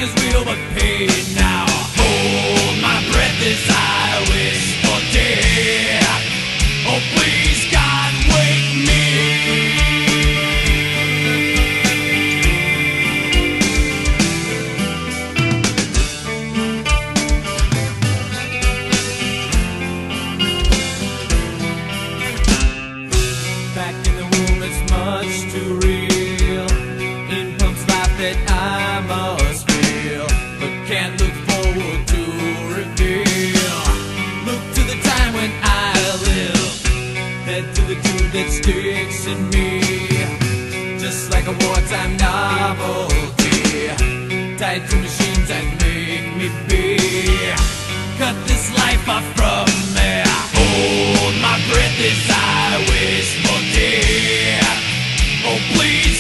is real but pain now. Hold my breath as I wish for death. Oh please God, wake me. Back in the womb, it's much too real. In pumps life that I must feel, but can't look forward to reveal. Look to the time when I live, head to the tube that sticks in me, just like a wartime novelty, tied to machines that make me be. Cut this life off from me. Hold my breath as I wish for death. Oh please